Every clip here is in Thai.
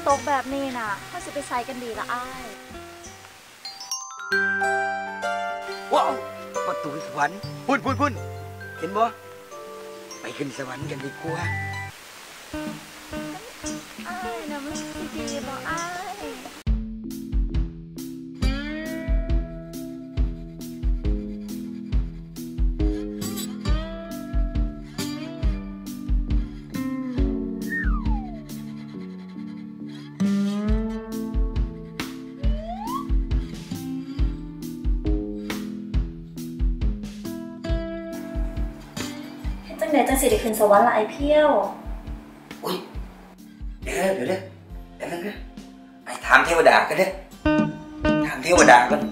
ตกแบบนี้น่ะเขาสิไปใส่กันดีละอ้ายว้าวประตูสวรรค์พุ่นเห็นบ่ไปขึ้นสวรรค์กันดีกว่าอ้ายน่ะมันสิดีบ่อ้ายจังไหนจังสิได้ขึ้นสวรรค์ละไอเพี้ยวอุ้ยเดี๋ยวนั่นนะไอ้ถามเทวดากันเด้ถามเทวดากัน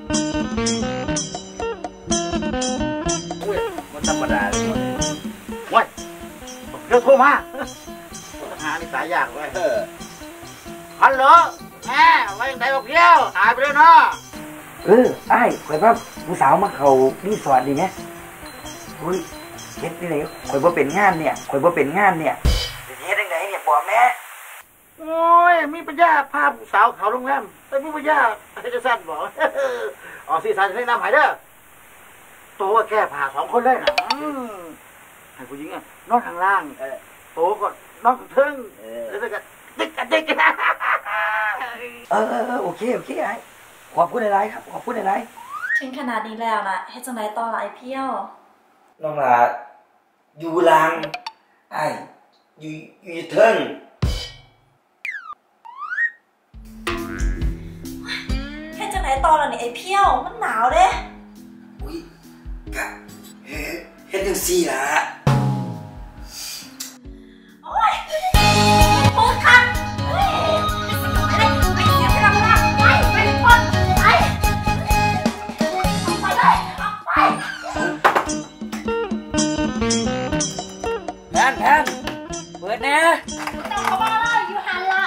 อุ้ยมันธรรมดาเลยว้ยเดี๋ยวโทรมาหาในสายยากเว้ยฮัลโหลแม่ไว้ยังไงบอกเพี้ยวตายไปแล้วเนาะไอ้ข่อยว่าผู้สาวมาเขารีสอร์ทดีไหมอุ้ยเฮ็ดนี่เลยข่อยบ่เป็นงานเนี่ยเฮ็ดยังไงเนี่ยบอกแม่โอ้ยมีปัญญาพาผู้สาวเขาโรงแรมแต่มีปัญญาให้จะสั้นบอกอ๋อสี่สายให้นำหายเด้อโตก็แก้ผ่า2 คนเลยนะให้ผู้หญิงนอนข้างล่างโตก็นอนข้างเทิงแล้วก็ติ๊กโอเคไอ้ขอบคุณอะไรครับขอบคุณอะไรถึงขนาดนี้แล้วนะเฮ็ดจังไดต่อละไอเพี้ยวน้องล่ะอยู่ลางไอ้อยู่เทิงเฮ็ดจังไดต่อละนี่ไอเพี้ยวมันหนาวเด้อุ้ยกะเฮ็ดจังซี่ล่ะโอ้ยปวดคันเฮ้ยไปเสียเวลาไปคนไปเลยแพนเปิดแน่ต้องเข้ามาเลยอยู่หันละ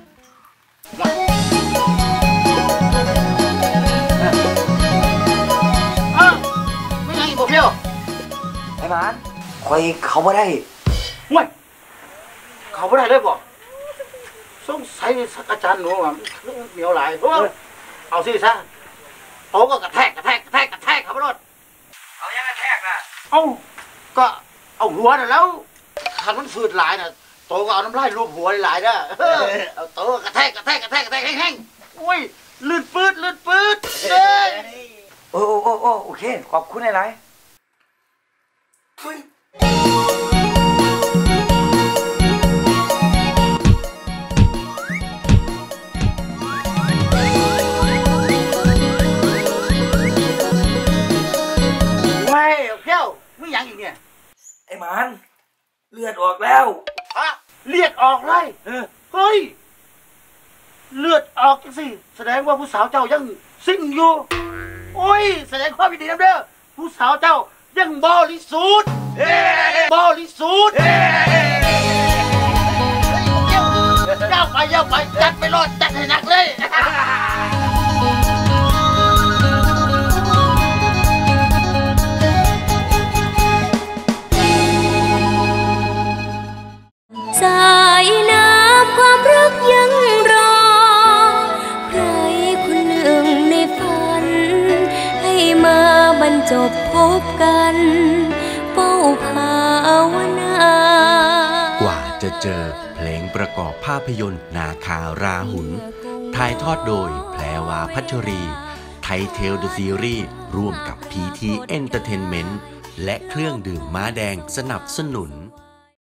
ไม่ยังอีกบ่เพี้ยวไอ้บ้านคอยเขาบ่ได้ห่วยเขาบ่ได้เลยบ่สงสัยอาจารย์หนูว่าเหนียวหลายเอาสิซะโตก็กระแทกเขาบ่รอดเอายังกระแทกน่ะก็เอาหัวน่ะแล้วขันมันฝืดหลายน่ะโตก็เอาน้ำลายลูบหัวหลายนะเอาโตกระแทกแห้งๆอุ้ยลื่นปื๊ดโอเคขอบคุณหลายไม่เพี้ยวไม่ยังอีกเนี่ยไอ้หมานเลือดออกแล้วเลือดออกเลยเฮ้ยเลือดออกจังสิแสดงว่าผู้สาวเจ้ายังซิ่งอยู่โอ้ยแสดงความยินดีนะเด้อผู้สาวเจ้ายังบริสุทธิ์เจ้าไปจัดไปรอดจัดให้หนักเลยสายน้ำความรักยังรอใครคนหนึ่งในฝันให้มาบรรจบพบกันเฝ้าภาวนากว่าจะเจอเพลงประกอบภาพยนตร์นาคาราหุนถ่ายทอดโดยแพรวาพัชรีไทยเทลเดอะซีรีส์ร่วมกับ PT Entertainment และเครื่องดื่มม้าแดงสนับสนุน